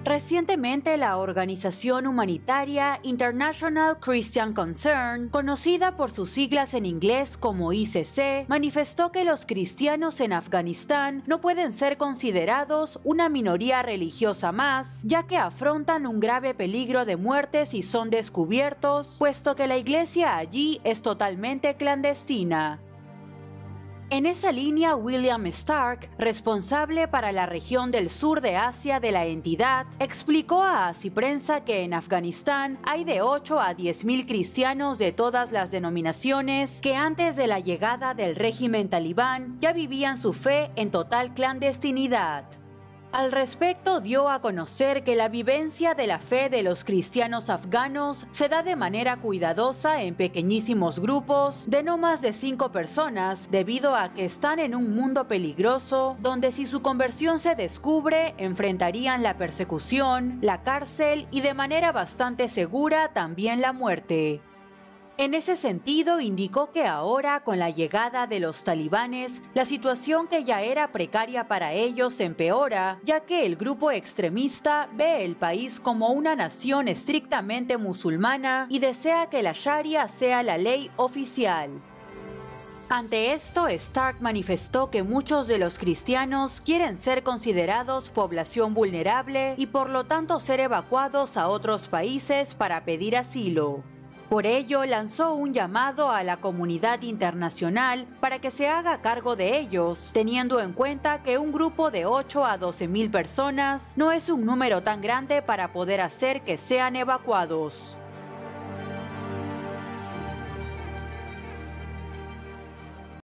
Recientemente, la organización humanitaria International Christian Concern, conocida por sus siglas en inglés como ICC, manifestó que los cristianos en Afganistán no pueden ser considerados una minoría religiosa más, ya que afrontan un grave peligro de muerte si son descubiertos, puesto que la iglesia allí es totalmente clandestina. En esa línea, William Stark, responsable para la región del sur de Asia de la entidad, explicó a Asiprensa que en Afganistán hay de 8 a 10.000 cristianos de todas las denominaciones que antes de la llegada del régimen talibán ya vivían su fe en total clandestinidad. Al respecto, dio a conocer que la vivencia de la fe de los cristianos afganos se da de manera cuidadosa en pequeñísimos grupos de no más de 5 personas, debido a que están en un mundo peligroso donde si su conversión se descubre, enfrentarían la persecución, la cárcel y de manera bastante segura también la muerte. En ese sentido, indicó que ahora, con la llegada de los talibanes, la situación que ya era precaria para ellos empeora, ya que el grupo extremista ve el país como una nación estrictamente musulmana y desea que la Sharia sea la ley oficial. Ante esto, Stark manifestó que muchos de los cristianos quieren ser considerados población vulnerable y por lo tanto ser evacuados a otros países para pedir asilo. Por ello, lanzó un llamado a la comunidad internacional para que se haga cargo de ellos, teniendo en cuenta que un grupo de 8 a 12.000 personas no es un número tan grande para poder hacer que sean evacuados.